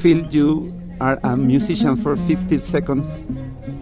feel you are a musician for 50 seconds?